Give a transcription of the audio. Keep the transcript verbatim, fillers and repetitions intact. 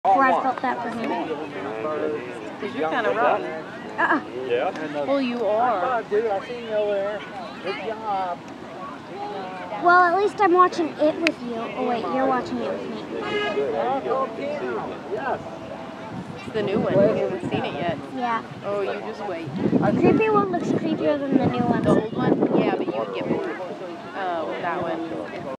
Before I felt that for him. Because you're kind of rotten. Uh-uh. Yeah? Well, you are. Dude, I seen you over there. Good job. Well, at least I'm watching it with you. Oh, wait, you're watching it with me. Yes. It's the new one. You haven't seen it yet. Yeah. Oh, you just wait. The creepy one looks creepier than the new one. The old one? Yeah, but you would get bored uh, with that one.